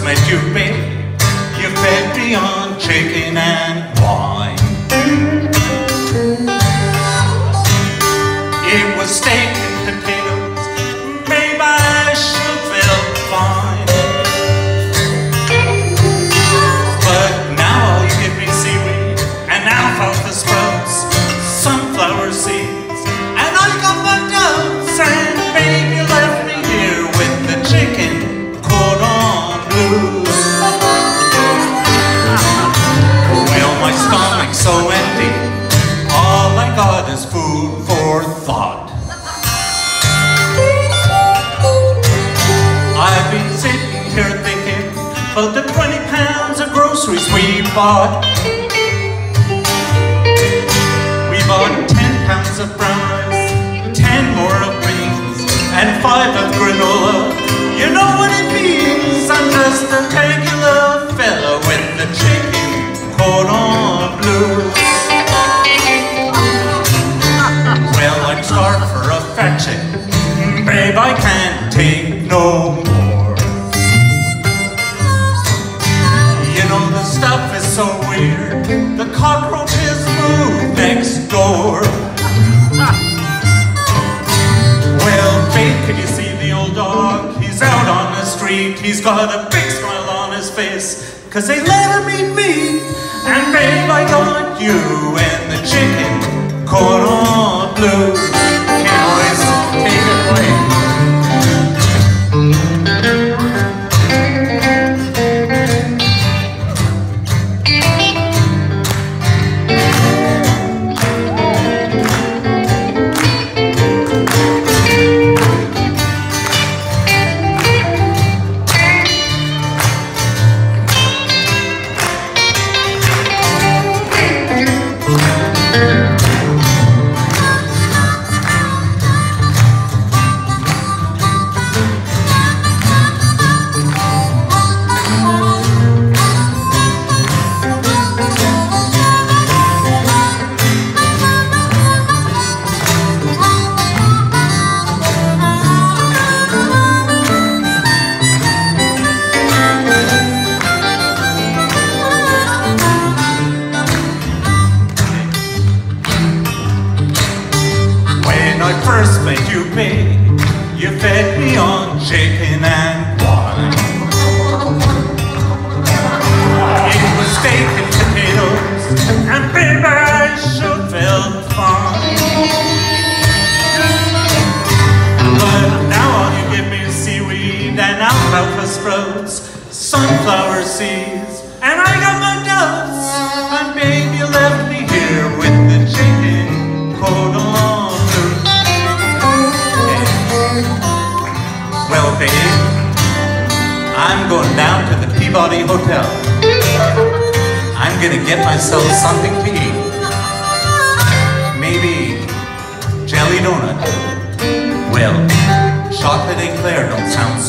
met you, babe, you fed me on chicken and wine. It was steak and potatoes, babe, I should feel fine. But now all you give me seaweed and alfalfa sprouts, sunflower seeds, and I got my doubts. And babe, you left me here with the chicken cordon blues. Well, my stomach's so empty, all I got is food for thought. I've been sitting here thinking about the 20 pounds of groceries we bought. We bought 10 pounds of brown rice, 10 more of beans, and 5 of granola. You know what it means, I'm just a regular fella with the chicken cordon blues. Well, I'm starved for affection, babe, I can't take no more. You know the stuff is so weird, the cockroaches move next door. Well, babe, can you see the old dog? He's out on the street, he's got a big smile on his face, 'cause they let him eat meat. And babe, I got you and the chicken cordon blues. Okay, boys, take it away. First met you, babe, you fed me on chicken and wine. It was steak and potatoes, and babe, I sure felt fine. But now all you give me is seaweed and alfalfa sprouts, sunflower seeds, and I got my doubts. And babe, you left me here with the chicken cordon. Well, babe, I'm going down to the Peabody Hotel. I'm gonna get myself something to eat. Maybe jelly donut. Well, chocolate eclair don't sound so